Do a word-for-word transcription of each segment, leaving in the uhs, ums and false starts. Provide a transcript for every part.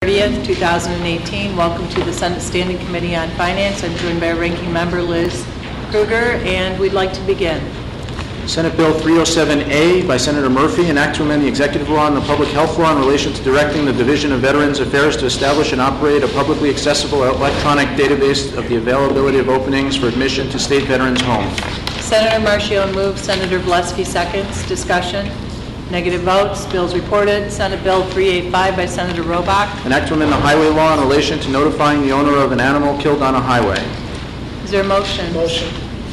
thirtieth, two thousand eighteen. Welcome to the Senate Standing Committee on Finance. I'm joined by Ranking Member Liz Krueger, and we'd like to begin. Senate Bill three oh seven A by Senator Murphy, an act to amend the executive law and the public health law in relation to directing the Division of Veterans Affairs to establish and operate a publicly accessible electronic database of the availability of openings for admission to state veterans' homes. Senator Marchione moves. Senator Valesky seconds. Discussion. Negative votes. Bills reported. Senate Bill three eighty-five by Senator Robach. An act to amend the highway law in relation to notifying the owner of an animal killed on a highway. Is there a motion? Motion.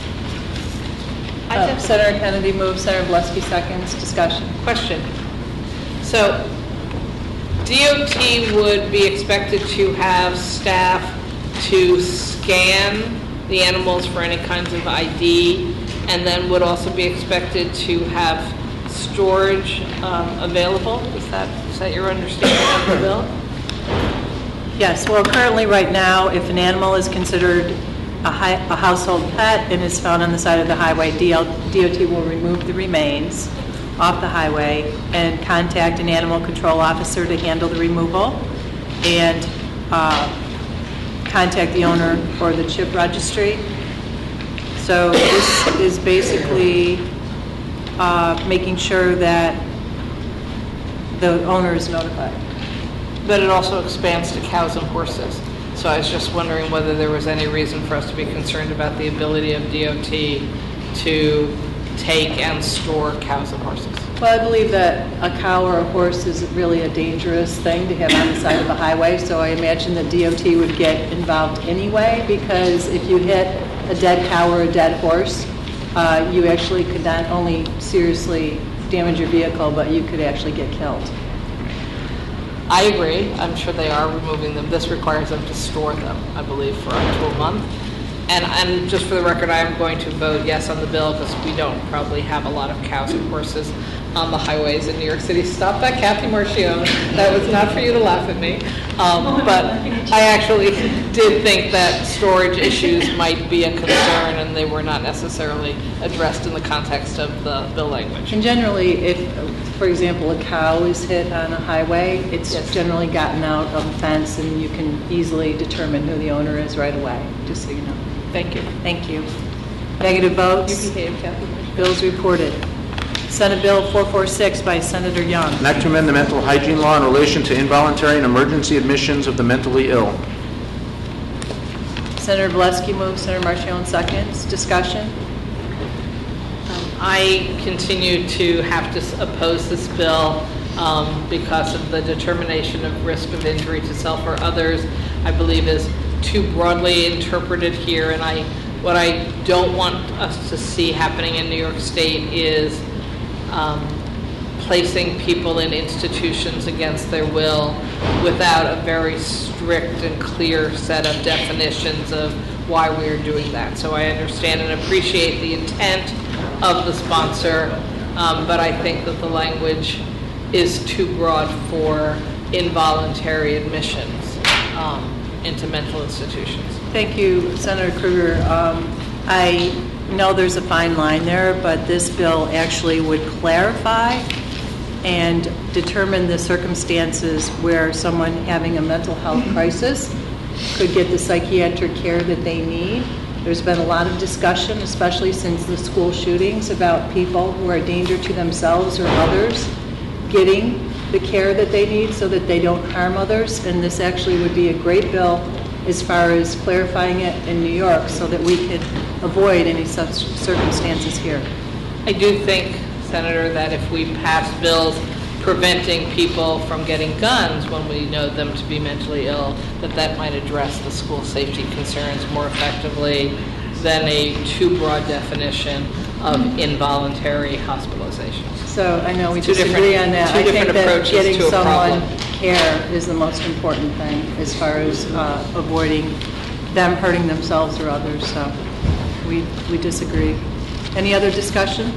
Uh, Senator Kennedy moves. Senator Valesky seconds. Discussion. Question. So, D O T would be expected to have staff to scan the animals for any kinds of I D, and then would also be expected to have storage um, available. Is that is that your understanding of the bill? Yes. Well, currently, right now, if an animal is considered a, high, a household pet and is found on the side of the highway, D O T will remove the remains off the highway and contact an animal control officer to handle the removal, and uh, contact the owner or the chip registry. So this is basically uh, making sure that the owner is notified. But it also expands to cows and horses. So I was just wondering whether there was any reason for us to be concerned about the ability of D O T to take and store cows and horses. Well, I believe that a cow or a horse is really a dangerous thing to have on the side of a highway, so I imagine that D O T would get involved anyway, because if you hit a dead cow or a dead horse, uh, you actually could not only seriously damage your vehicle, but you could actually get killed. I agree. I'm sure they are removing them. This requires them to store them, I believe, for up to a month. And, and just for the record, I am going to vote yes on the bill because we don't probably have a lot of cows and horses on the highways in New York City. Stop that, Kathy Marchione. That was not for you to laugh at me. Um, but I actually did think that storage issues might be a concern, and they were not necessarily addressed in the context of the bill language. And generally, if, for example, a cow is hit on a highway, it's Yes. generally gotten out of a fence, and you can easily determine who the owner is right away, just so you know. Thank you. Thank you. Negative votes. You behave, Kathy Marchione. Bills reported. Senate Bill four forty-six by Senator Young. An act to amend the mental hygiene law in relation to involuntary and emergency admissions of the mentally ill. Senator Valesky moves. Senator Marchione seconds. Discussion. Um, I continue to have to s- oppose this bill um, because of the determination of risk of injury to self or others, I believe is too broadly interpreted here. And I, what I don't want us to see happening in New York State is um, placing people in institutions against their will without a very strict and clear set of definitions of why we are doing that. So I understand and appreciate the intent of the sponsor, um, but I think that the language is too broad for involuntary admissions um, into mental institutions. Thank you, Senator Krueger. Um, I know there's a fine line there, but this bill actually would clarify and determine the circumstances where someone having a mental health crisis could get the psychiatric care that they need. There's been a lot of discussion, especially since the school shootings, about people who are a danger to themselves or others getting the care that they need so that they don't harm others. And this actually would be a great bill as far as clarifying it in New York so that we could avoid any such circumstances here. I do think, Senator, that if we pass bills preventing people from getting guns when we know them to be mentally ill, that that might address the school safety concerns more effectively than a too broad definition of involuntary hospitalization. So I know we Two disagree different- on that. two I think different that approaches getting to a someone problem. care is the most important thing as far as uh, avoiding them hurting themselves or others. So we we disagree. Any other discussion?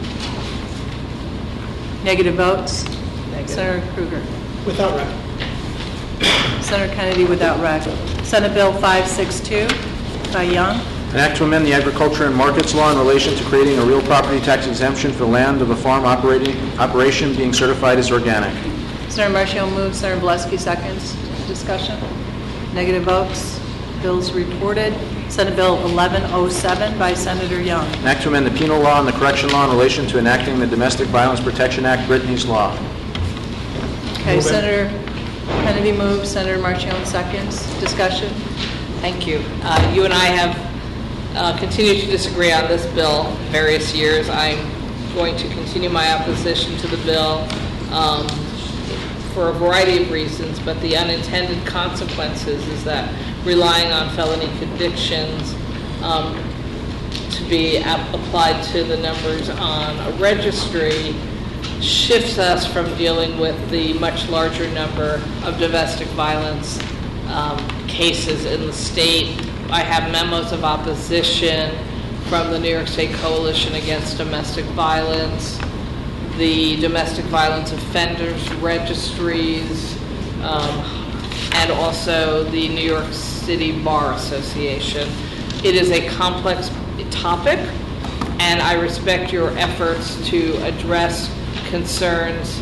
Negative votes? Negative. Senator Krueger. Without record. Senator Kennedy without rec. Senate Bill five sixty-two by Young. An act to amend the agriculture and markets law in relation to creating a real property tax exemption for land of a farm operating operation being certified as organic. Senator Marchione moves. Senator Valesky seconds. Discussion? Negative votes? Bills reported. Senate Bill eleven oh seven by Senator Young. An act to amend the penal law and the correction law in relation to enacting the Domestic Violence Protection Act, Brittany's Law. Okay, Move it. Senator Kennedy moves, Senator Marchione seconds. Discussion? Thank you. Uh, You and I have uh, continued to disagree on this bill various years. I'm going to continue my opposition to the bill um, for a variety of reasons, but the unintended consequences is that relying on felony convictions um, to be ap- applied to the numbers on a registry shifts us from dealing with the much larger number of domestic violence um, cases in the state. I have memos of opposition from the New York State Coalition Against Domestic Violence, the Domestic Violence Offenders Registries, um, and also the New York City Bar Association. It is a complex topic, and I respect your efforts to address concerns.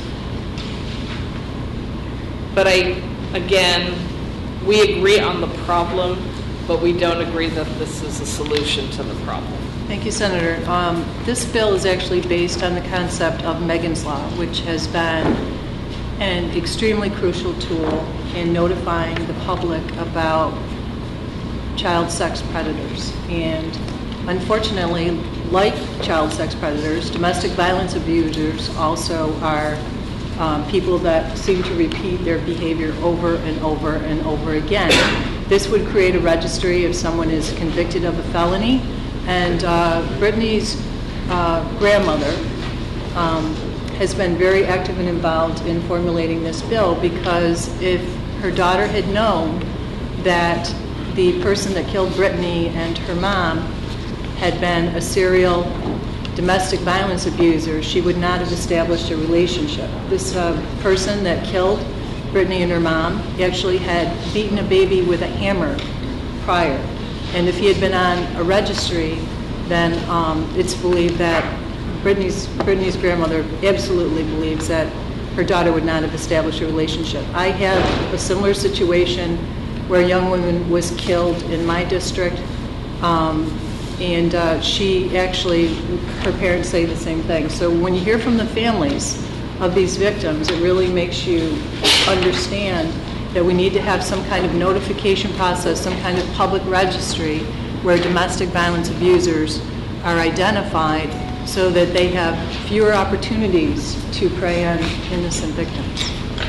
But I, again, we agree on the problem, but we don't agree that this is a solution to the problem. Thank you, Senator. Um, This bill is actually based on the concept of Megan's Law, which has been an extremely crucial tool in notifying the public about child sex predators. And unfortunately, like child sex predators, domestic violence abusers also are um, people that seem to repeat their behavior over and over and over again. This would create a registry if someone is convicted of a felony. And uh, Brittany's uh, grandmother um, has been very active and involved in formulating this bill, because if her daughter had known that the person that killed Brittany and her mom had been a serial domestic violence abuser, she would not have established a relationship. This uh, person that killed Brittany and her mom actually had beaten a baby with a hammer prior. And if he had been on a registry, then um, it's believed that Brittany's, Brittany's grandmother absolutely believes that her daughter would not have established a relationship. I have a similar situation where a young woman was killed in my district, um, and uh, she actually, her parents say the same thing. So when you hear from the families of these victims, it really makes you understand that we need to have some kind of notification process, some kind of public registry where domestic violence abusers are identified so that they have fewer opportunities to prey on innocent victims.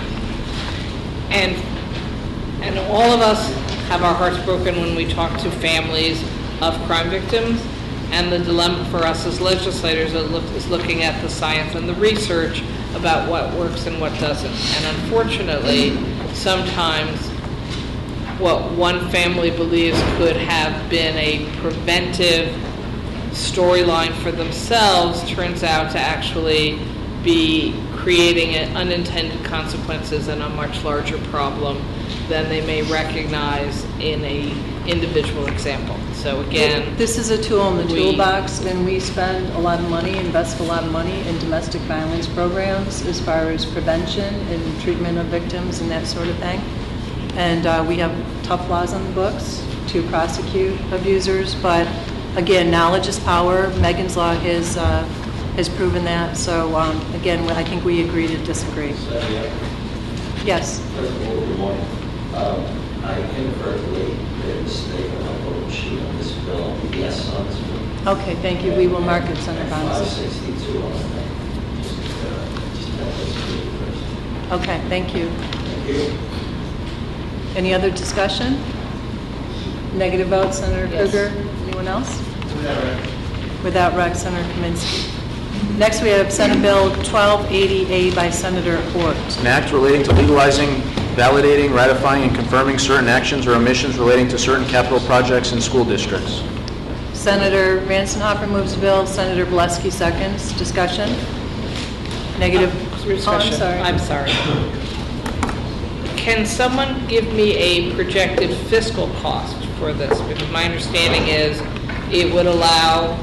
And and all of us have our hearts broken when we talk to families of crime victims, and the dilemma for us as legislators is, look, is looking at the science and the research about what works and what doesn't. And unfortunately, sometimes what one family believes could have been a preventive storyline for themselves turns out to actually be creating unintended consequences and a much larger problem than they may recognize in a individual example. So again, this is a tool in the we- toolbox, and we spend a lot of money, invest a lot of money in domestic violence programs as far as prevention and treatment of victims and that sort of thing. And uh, we have tough laws on the books to prosecute abusers, but again, knowledge is power. Megan's Law has, uh, has proven that. So um, again, I think we agree to disagree. So, yeah, Yes. first of all, good morning. Um, I inadvertently made a mistake on my vote sheet on this bill. Yes on this bill. Okay, thank you. We will mark it, Senator Five Bonds. sixty-two on that. Just, uh, just have this read first. Okay, thank you. Thank you. Any other discussion? Negative vote, Senator Yes. Krueger. Anyone else? Without rec, Senator Kaminsky. Next, we have Senate Bill twelve eighty A by Senator Hort. An act relating to legalizing, validating, ratifying, and confirming certain actions or omissions relating to certain capital projects in school districts. Senator Ransenhofer moves the bill. Senator Bileski seconds. Discussion? Negative? discussion. Oh, I'm sorry. I'm sorry. Can someone give me a projected fiscal cost for this? Because my understanding is it would allow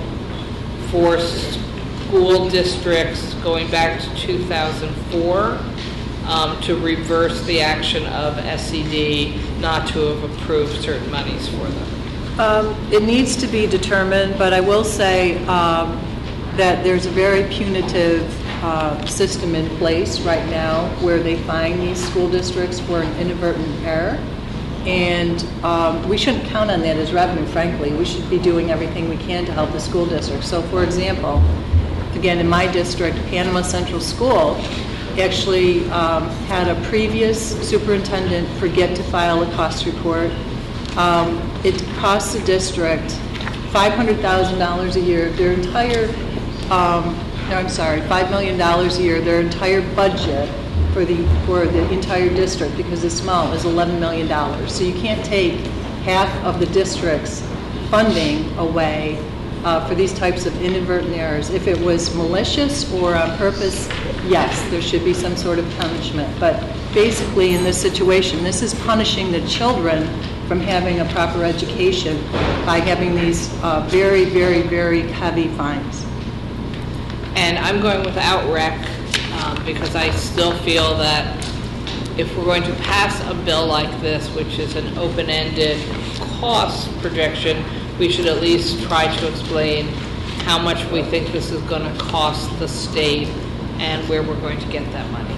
for school districts going back to two thousand four um, to reverse the action of S E D not to have approved certain monies for them? Um, It needs to be determined, but I will say um, that there's a very punitive uh, system in place right now where they fine these school districts for an inadvertent error. And um, we shouldn't count on that as revenue, frankly. We should be doing everything we can to help the school district. So, for example, again, in my district, Panama Central School actually um, had a previous superintendent forget to file a cost report. Um, it costs the district five hundred thousand dollars a year. Their entire, um, no, I'm sorry, five million dollars a year, their entire budget for the for the entire district, because it's small, is eleven million dollars. So you can't take half of the district's funding away uh, for these types of inadvertent errors. If it was malicious or on purpose, yes, there should be some sort of punishment. But basically in this situation, this is punishing the children from having a proper education by having these uh, very, very, very heavy fines. And I'm going without rec um, because I still feel that if we're going to pass a bill like this, which is an open-ended cost projection, we should at least try to explain how much we think this is going to cost the state and where we're going to get that money.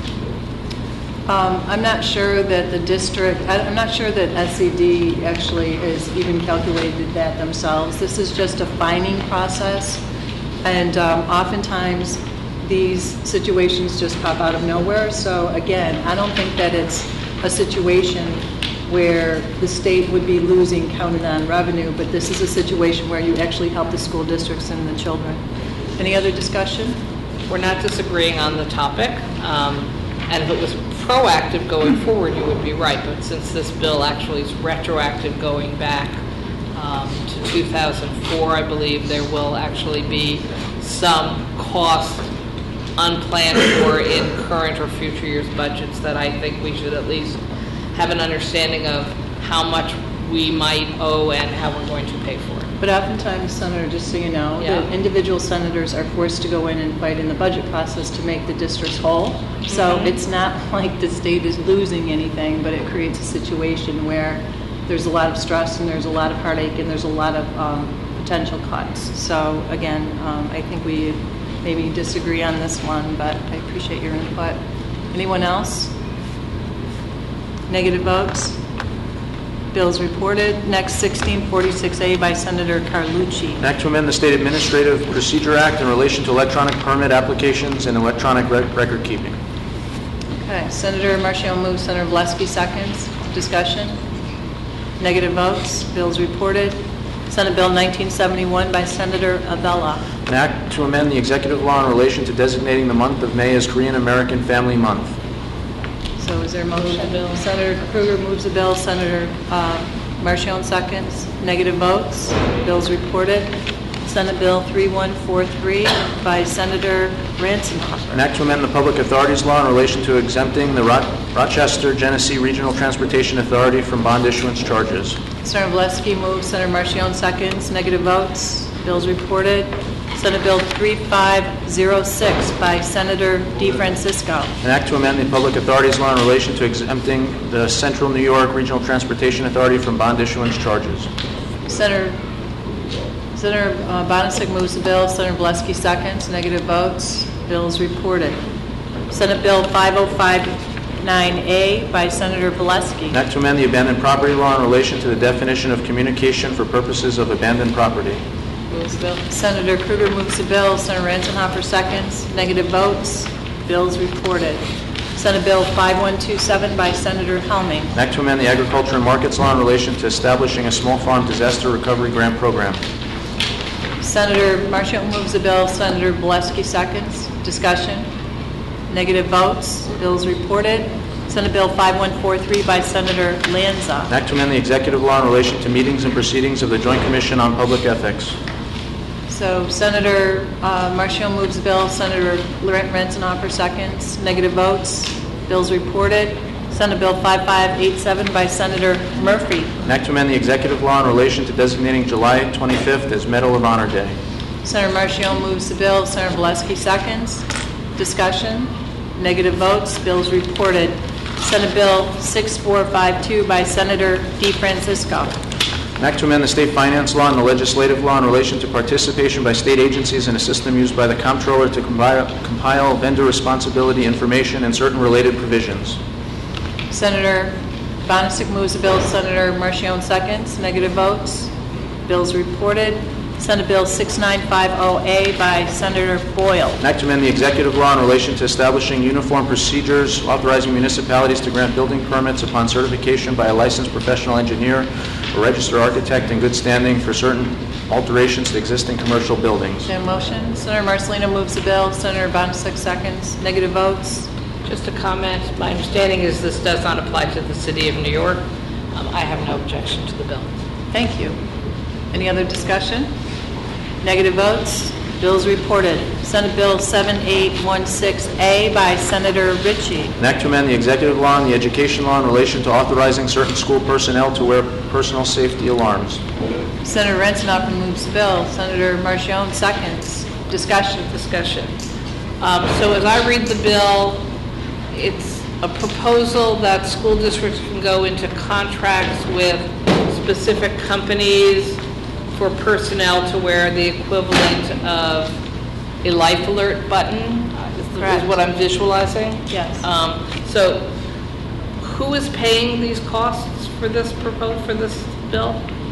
Um, I'm not sure that the district, I- I'm not sure that S E D actually has even calculated that themselves. This is just a fining process, and um, oftentimes these situations just pop out of nowhere. So again, I don't think that it's a situation where the state would be losing counted on revenue, but this is a situation where you actually help the school districts and the children. Any other discussion? We're not disagreeing on the topic, um, and if it was proactive going forward, you would be right, but since this bill actually is retroactive going back um, to two thousand four, I believe there will actually be some cost unplanned for in current or future years' budgets that I think we should at least have an understanding of how much we might owe and how we're going to pay for it. But oftentimes, Senator, just so you know, Yeah. the individual senators are forced to go in and fight in the budget process to make the districts whole. So it's not like the state is losing anything, but it creates a situation where there's a lot of stress and there's a lot of heartache and there's a lot of um, potential cuts. So again, um, I think we maybe disagree on this one, but I appreciate your input. Anyone else? Negative votes? Bills reported. Next, sixteen forty-six A by Senator Carlucci. An act to amend the State Administrative Procedure Act in relation to electronic permit applications and electronic rec- record keeping. Okay, Senator Marchione moves, Senator Valesky seconds. Discussion? Negative votes? Bills reported. Senate Bill nineteen seventy-one by Senator Avella. An act to amend the executive law in relation to designating the month of May as Korean American Family Month. So is there a motion? Move the bill. Senator Krueger moves the bill, Senator uh, Marchione seconds. Negative votes? Bills reported. Senate Bill thirty-one forty-three by Senator Ransomer. An act to amend the Public Authorities Law in relation to exempting the Ro- Rochester-Genesee Regional Transportation Authority from bond issuance charges. Senator Valesky moves, Senator Marchione seconds. Negative votes? Bills reported. Senate Bill thirty-five oh six by Senator DeFrancisco. An act to amend the Public Authorities Law in relation to exempting the Central New York Regional Transportation Authority from bond issuance charges. Senator Senator uh, Bonasek moves the bill. Senator Valesky seconds. Negative votes. Bills reported. Senate Bill five oh five nine A by Senator Valesky. An act to amend the Abandoned Property Law in relation to the definition of communication for purposes of abandoned property. Moves the bill. Senator Krueger moves the bill. Senator Ransenhofer seconds. Negative votes. Bills reported. Senate Bill five one two seven by Senator Helming. An act to amend the Agriculture and Markets Law in relation to establishing a small farm disaster recovery grant program. Senator Marchione moves the bill. Senator Valesky seconds. Discussion. Negative votes. Bills reported. Senate Bill five one four three by Senator Lanza. An act to amend the Executive Law in relation to meetings and proceedings of the Joint Commission on Public Ethics. So Senator uh, Marchione moves the bill. Senator Ransenhofer seconds. Negative votes. Bills reported. Senate Bill five five eight seven by Senator Murphy. An act to amend the Executive Law in relation to designating July twenty-fifth as Medal of Honor Day. Senator Marchione moves the bill. Senator Valesky seconds. Discussion. Negative votes, bills reported. Senate Bill six four five two by Senator DeFrancisco. An act to amend the state finance law and the legislative law in relation to participation by state agencies in a system used by the comptroller to compile, compile vendor responsibility information and certain related provisions. Senator Bonasic moves the bill. Senator Marchione seconds. Negative votes, bills reported. Senate Bill six nine five zero A by Senator Boyle. An act to amend the executive law in relation to establishing uniform procedures authorizing municipalities to grant building permits upon certification by a licensed professional engineer or registered architect in good standing for certain alterations to existing commercial buildings. Is there a motion? Senator Marcelino moves the bill. Senator Bonasic seconds. Negative votes. Just a comment, my understanding is this does not apply to the city of New York. Um, I have no objection to the bill. Thank you. Any other discussion? Negative votes, bills reported. Senate Bill seven eight one six A by Senator Ritchie. An act to amend the executive law and the education law in relation to authorizing certain school personnel to wear personal safety alarms. Senator Rensenhoff moves the bill. Senator Marchione seconds. Discussion. Discussion. Um, so as I read the bill, it's a proposal that school districts can go into contracts with specific companies for personnel to wear the equivalent of a life alert button, is, the, is what I'm visualizing. Yes. Um, so, who is paying these costs for this proposal for this bill?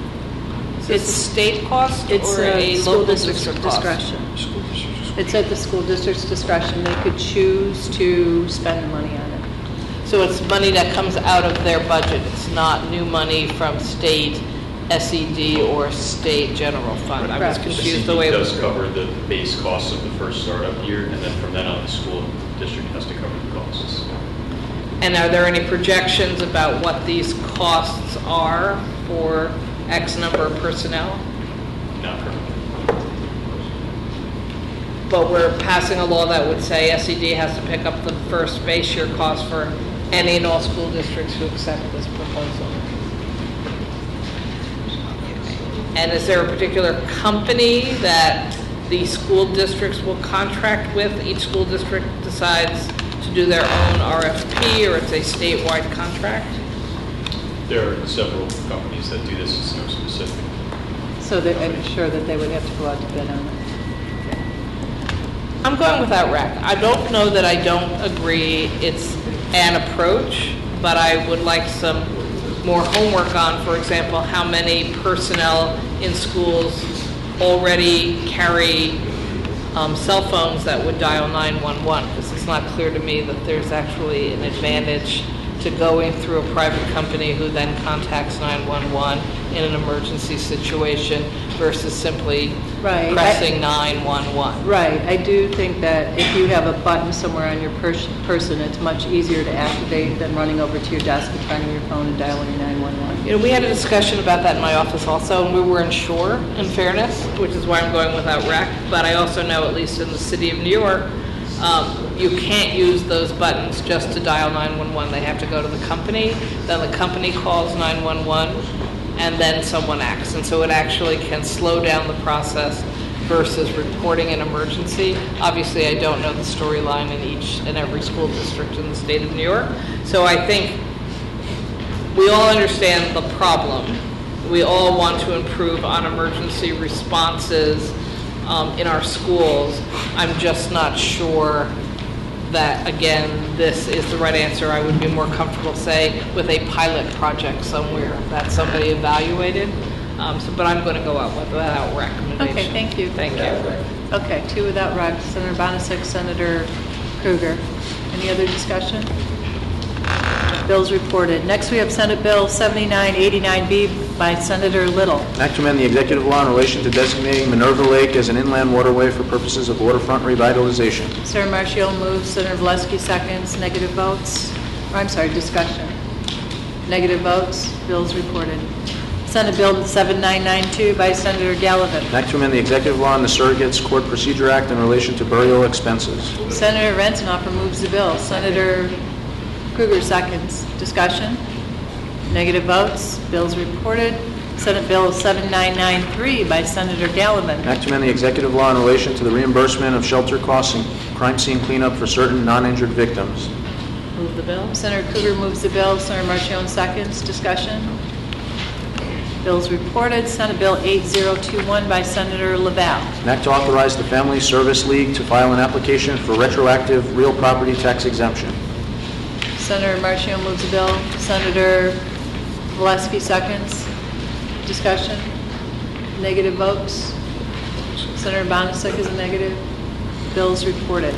Is this It's- a state cost It's or a a school local district's district cost? discretion. It's at the school district's discretion. They could choose to spend the money on it. So it's money that comes out of their budget. It's not new money from state S E D or state general fund. I was Correct. confused the way it was. does cover the base costs of the first startup year, and then from then on, the school district has to cover the costs. And are there any projections about what these costs are for X number of personnel? Not currently. But we're passing a law that would say S E D has to pick up the first base year cost for any and all school districts who accept this proposal. And is there a particular company that the school districts will contract with? Each school district decides to do their own R F P, or it's a statewide contract? There are several companies that do this, it's no specific. So that I'm sure that they would have to go out to bid on it. I'm going with that rec. I don't know that I don't agree it's an approach, but I would like some more homework on, for example, how many personnel in schools already carry um, cell phones that would dial nine one one, because it's not clear to me that there's actually an advantage to going through a private company who then contacts nine one one in an emergency situation versus simply Right. pressing nine one one. Right. I do think that if you have a button somewhere on your pers- person, it's much easier to activate than running over to your desk and finding your phone and dialing nine one one. You know, we had a discussion about that in my office also, and we weren't sure, in fairness, which is why I'm going without rec, but I also know, at least in the city of New York, um, you can't use those buttons just to dial nine one one. They have to go to the company, then the company calls nine one one, and then someone acts. And so it actually can slow down the process versus reporting an emergency. Obviously, I don't know the storyline in each and every school district in the state of New York. So I think we all understand the problem. We all want to improve on emergency responses um, in our schools. I'm just not sure that, again, this is the right answer. I would be more comfortable, say, with a pilot project somewhere that somebody evaluated. Um, so, but I'm going to go out with without recommendation. Okay, thank you. Thank you. Okay, two without rec. Senator Bonasic, Senator Krueger. Any other discussion? Bills reported. Next, we have Senate Bill seventy-nine eighty-nine B by Senator Little. An act to amend the executive law in relation to designating Minerva Lake as an inland waterway for purposes of waterfront revitalization. Senator Marchione moves, Senator Valesky seconds. Negative votes? Or, I'm sorry, discussion. Negative votes? Bills reported. Senate Bill seventy-nine ninety-two by Senator Gallivan. An act to amend the executive law and the Surrogates Court Procedure Act in relation to burial expenses. Senator Rensenhoff moves the bill. Senator Krueger seconds. Discussion? Negative votes? Bills reported. Senate Bill seventy-nine ninety-three by Senator Gallivan. An act to amend the executive law in relation to the reimbursement of shelter costs crime scene cleanup for certain non-injured victims. Move the bill. Senator Krueger moves the bill. Senator Marchione seconds. Discussion. Bills reported. Senate Bill eight zero two one by Senator Laval. An act to authorize the Family Service League to file an application for retroactive real property tax exemption. Senator Marchione moves the bill. Senator Valesky seconds. Discussion. Negative votes. Senator Bonasek is a negative. Bills reported.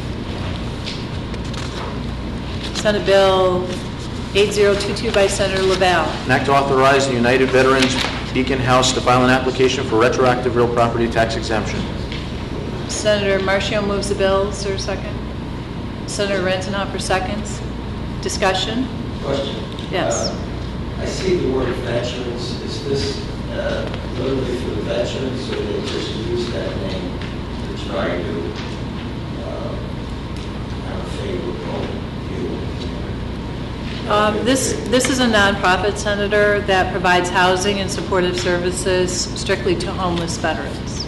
Senate Bill eight zero two two by Senator Laval. An act to authorize the United Veterans Beacon House to file an application for retroactive real property tax exemption. Senator Marchione moves the bill. Is there a second? Senator Ranzenhofer seconds. Discussion. Question? Yes. Uh, I see the word veterans. Is this uh, literally for the veterans, or they just use that name to try to uh, have a favorable view? Um, This, this is a nonprofit, Senator, that provides housing and supportive services strictly to homeless veterans.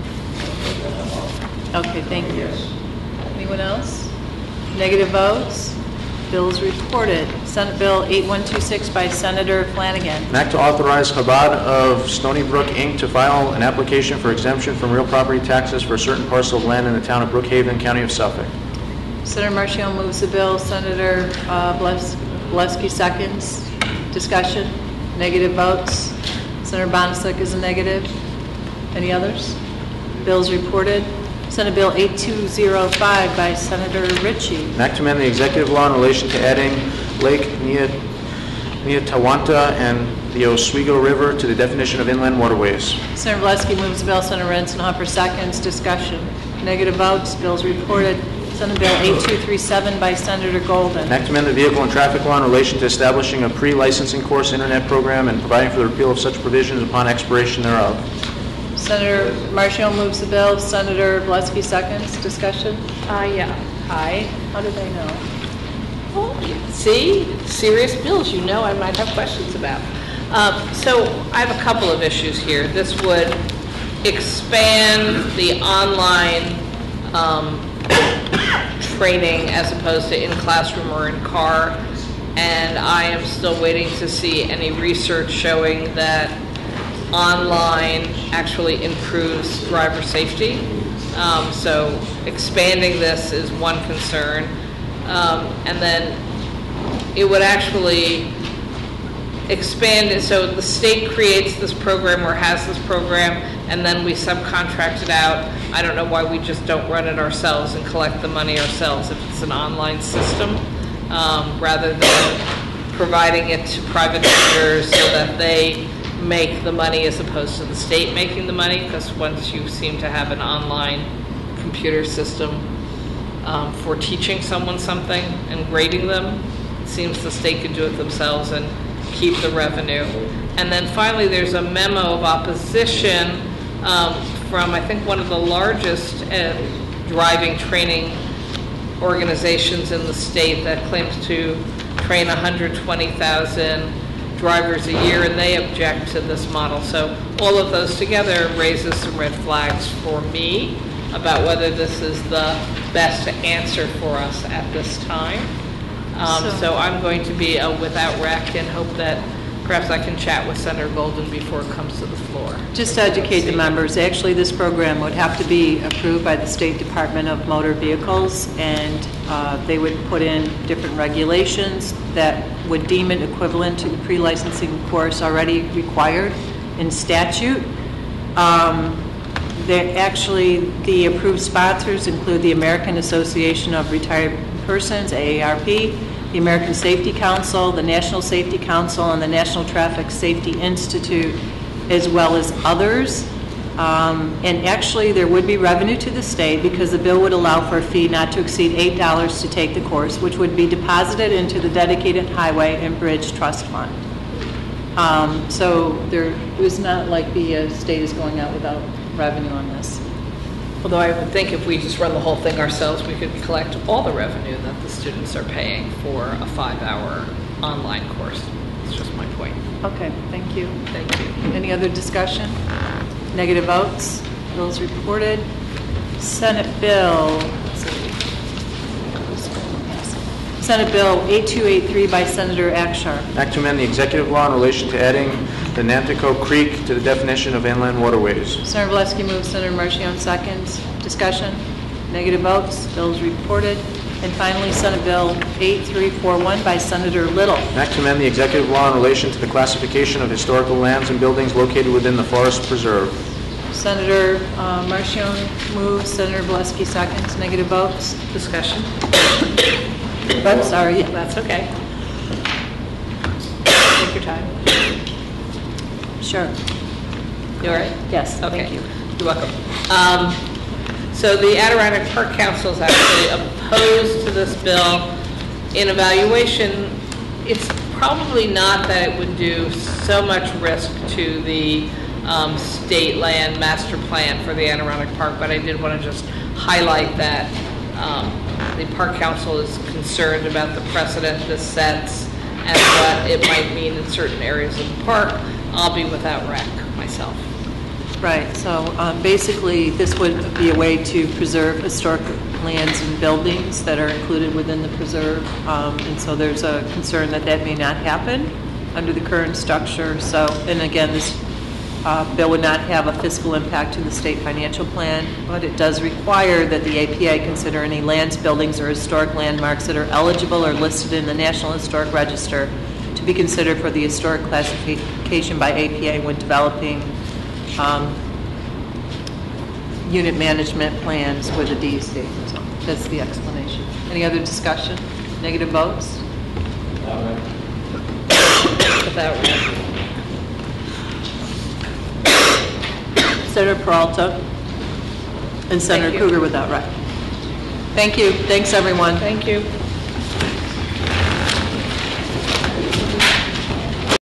Okay, thank you. Yes. Anyone else? Negative votes? Bills reported. Senate Bill eight one two six by Senator Flanagan. An act to authorize Chabad of Stony Brook, Incorporated to file an application for exemption from real property taxes for a certain parcel of land in the town of Brookhaven, County of Suffolk. Senator Marchione moves the bill. Senator uh, Bles- Valesky seconds. Discussion. Negative votes. Senator Bonasek is a negative. Any others? Bills reported. Senate Bill eight two zero five by Senator Ritchie. An act to amend the executive law in relation to adding Lake Nia- Niatawanta and the Oswego River to the definition of inland waterways. Senator Valesky moves the bill. Senator Ranzenhofer seconds. Discussion. Negative votes. Bills reported. Senate Bill eight two three seven by Senator Golden. An act to amend the vehicle and traffic law in relation to establishing a pre-licensing course internet program and providing for the repeal of such provisions upon expiration thereof. Senator Marchione moves the bill. Senator Valesky seconds. Discussion. Uh, yeah. Aye. How did they know? Well, see, serious bills you know I might have questions about. Um, so I have a couple of issues here. This would expand the online um, training as opposed to in classroom or in car, and I am still waiting to see any research showing that online actually improves driver safety. Um, so expanding this is one concern. Um, and then it would actually expand it. So the state creates this program or has this program, and then we subcontract it out. I don't know why we just don't run it ourselves and collect the money ourselves if it's an online system, um, rather than providing it to private vendors so that they make the money as opposed to the state making the money, because once you seem to have an online computer system um, for teaching someone something and grading them, it seems the state could do it themselves and keep the revenue. And then finally, there's a memo of opposition um, from, I think, one of the largest uh, driving training organizations in the state that claims to train one hundred twenty thousand drivers a year, and they object to this model. So all of those together raises some red flags for me about whether this is the best answer for us at this time. Um, So- so I'm going to be a without rec and hope that perhaps I can chat with Senator Golden before it comes to the floor. Just to educate the members, actually, this program would have to be approved by the State Department of Motor Vehicles, and uh, they would put in different regulations that would deem it equivalent to the pre-licensing course already required in statute. Um, they- Actually, the approved sponsors include the American Association of Retired Persons, A A R P, the American Safety Council, the National Safety Council, and the National Traffic Safety Institute, as well as others. Um, and actually, there would be revenue to the state because the bill would allow for a fee not to exceed eight dollars to take the course, which would be deposited into the dedicated highway and bridge trust fund. Um, so there it was not like the uh, state is going out without revenue on this. Although I would think if we just run the whole thing ourselves, we could collect all the revenue that the students are paying for a five-hour online course. That's just my point. Okay, thank you. Thank you. Any other discussion? Negative votes? Bills reported. Senate Bill, let's see, Senate Bill eight two eight three by Senator Akshar. Act to amend the executive law in relation to adding the Nantico Creek to the definition of inland waterways. Senator Valesky moves, Senator Marchione seconds. Discussion? Negative votes. Bill is reported. And finally, Senate Bill eight three four one by Senator Little. Act to amend the executive law in relation to the classification of historical lands and buildings located within the Forest Preserve. Senator uh, Marchione moves, Senator Valesky seconds. Negative votes. Discussion? I'm sorry. That's okay. Take your time. Sure. You all right? Yes, Okay. thank you. You're welcome. Um, So the Adirondack Park Council is actually opposed to this bill. In evaluation, it's probably not that it would do so much risk to the um, state land master plan for the Adirondack Park, but I did want to just highlight that um, the Park Council is concerned about the precedent this sets and what it might mean in certain areas of the park. I'll be without rec myself. Right, so um, basically, this would be a way to preserve historic lands and buildings that are included within the preserve. Um, And so there's a concern that that may not happen under the current structure. So, and again, this uh, bill would not have a fiscal impact to the state financial plan, but it does require that the A P A consider any lands, buildings, or historic landmarks that are eligible or listed in the National Historic Register to be considered for the historic classification by A P A when developing Um, unit management plans with the D E C. So that's the explanation. Any other discussion? Negative votes? Without rec. Senator Peralta and Senator you. Krueger without right. Thank you. Thanks, everyone. Thank you.